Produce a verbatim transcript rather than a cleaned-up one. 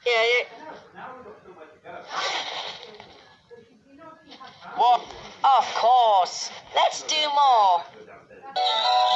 Yeah, yeah. What? Of course. Let's do more.